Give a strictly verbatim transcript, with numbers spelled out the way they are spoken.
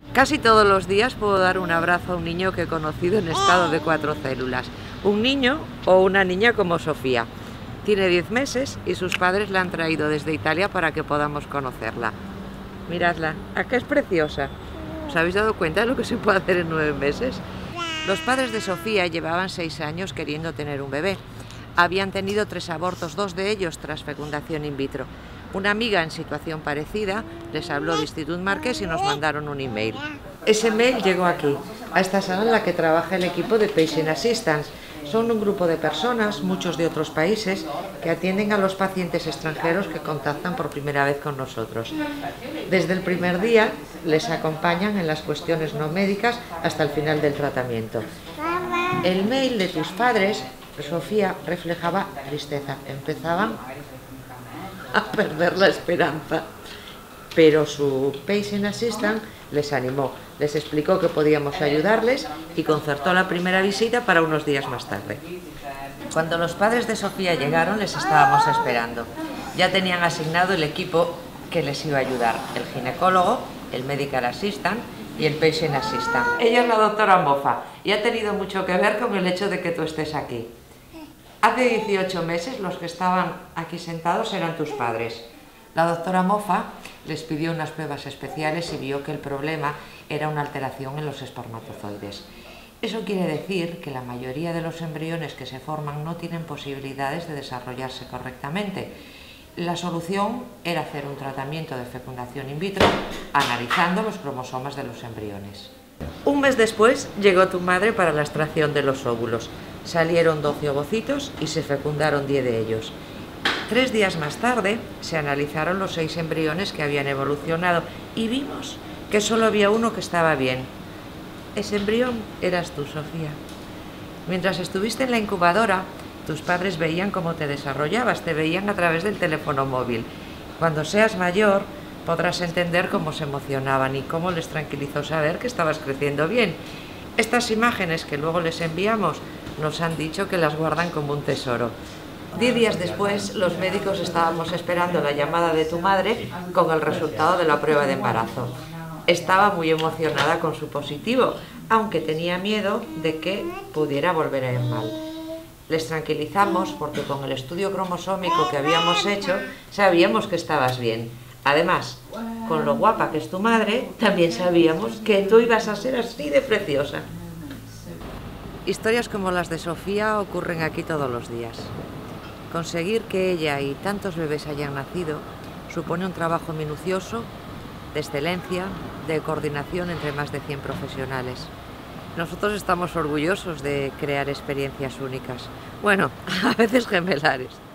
Casi todos los días puedo dar un abrazo a un niño que he conocido en estado de cuatro células. Un niño o una niña como Sofía. Tiene diez meses y sus padres la han traído desde Italia para que podamos conocerla. Miradla, ¿a qué es preciosa? ¿Os habéis dado cuenta de lo que se puede hacer en nueve meses? Los padres de Sofía llevaban seis años queriendo tener un bebé. Habían tenido tres abortos, dos de ellos tras fecundación in vitro. Una amiga en situación parecida les habló de Institut Marquès y nos mandaron un email. Ese mail llegó aquí, a esta sala en la que trabaja el equipo de Patient Assistance. Son un grupo de personas, muchos de otros países, que atienden a los pacientes extranjeros que contactan por primera vez con nosotros. Desde el primer día les acompañan en las cuestiones no médicas hasta el final del tratamiento. El mail de tus padres, Sofía, reflejaba tristeza. Empezaban a perder la esperanza, pero su Patient Assistant les animó, les explicó que podíamos ayudarles y concertó la primera visita para unos días más tarde. Cuando los padres de Sofía llegaron, les estábamos esperando. Ya tenían asignado el equipo que les iba a ayudar, el ginecólogo, el Medical Assistant y el Patient Assistant. Ella es la doctora Mofa y ha tenido mucho que ver con el hecho de que tú estés aquí. Hace dieciocho meses los que estaban aquí sentados eran tus padres. La doctora Mofa les pidió unas pruebas especiales y vio que el problema era una alteración en los espermatozoides. Eso quiere decir que la mayoría de los embriones que se forman no tienen posibilidades de desarrollarse correctamente. La solución era hacer un tratamiento de fecundación in vitro analizando los cromosomas de los embriones. Un mes después llegó tu madre para la extracción de los óvulos. Salieron doce ovocitos y se fecundaron diez de ellos. Tres días más tarde se analizaron los seis embriones que habían evolucionado y vimos que solo había uno que estaba bien. Ese embrión eras tú, Sofía. Mientras estuviste en la incubadora, tus padres veían cómo te desarrollabas, te veían a través del teléfono móvil. Cuando seas mayor, podrás entender cómo se emocionaban y cómo les tranquilizó saber que estabas creciendo bien. Estas imágenes que luego les enviamos nos han dicho que las guardan como un tesoro. Diez días después, los médicos estábamos esperando la llamada de tu madre con el resultado de la prueba de embarazo. Estaba muy emocionada con su positivo, aunque tenía miedo de que pudiera volver a ir mal. Les tranquilizamos porque con el estudio cromosómico que habíamos hecho, sabíamos que estabas bien. Además, con lo guapa que es tu madre, también sabíamos que tú ibas a ser así de preciosa. Historias como las de Sofía ocurren aquí todos los días. Conseguir que ella y tantos bebés hayan nacido supone un trabajo minucioso, de excelencia, de coordinación entre más de cien profesionales. Nosotros estamos orgullosos de crear experiencias únicas, bueno, a veces gemelares.